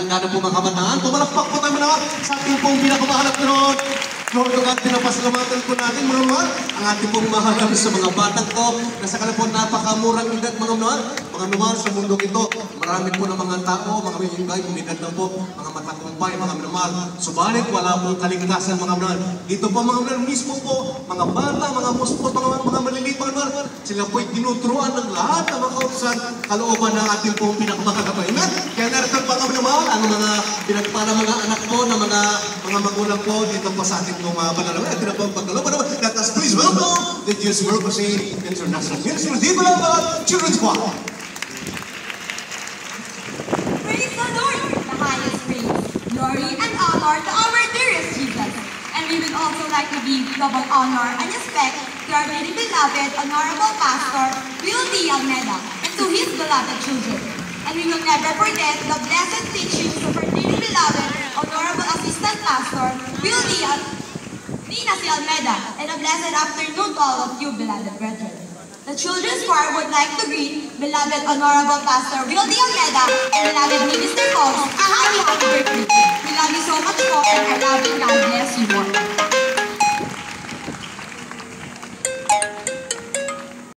handa na po mga kabataan. Pumalakpak po tayo na sa ating pong pinakamahalap noon. Lord of God, pinapasalamatan po natin mga mga ang ating pong mahal sa mga batang ko na sa kanila po napakamurang edad mga mga sa mundo ito. Marami po ng mga tao, mga may umidad na po, mga matakumpay, mga minamahal. Subalit, wala pong kaligtasan mga minamahal. Ito po mga minamahal mismo po, mga bata, mga muspos, mga maliliit mga minamahal. Sila po'y tinuturuan ng lahat ng mga kautusan kalooban ng ating pong pinakamahal. Amen? Kaya narito pa mga minamahal, ang mga pinagpala mga anak po, na mga magulang po dito po sa ating mga panalaman. At ito po ang pagkaloban naman. Let us please welcome the June2019 International Ministry of Development Children's. Praise the Lord, the highest praise, glory and honor to our dearest Jesus. And we would also like to give double honor and respect to our very beloved Honorable Pastor Will D. Almeida and to his beloved children. And we will never forget the blessed teachings of our dearly beloved Honorable Assistant Pastor Will D. Nina C. Almeida, and a blessed afternoon to all of you, beloved brethren. The children's choir would like to greet beloved Honorable Pastor Will D. Almeida and beloved Minister Paul a happy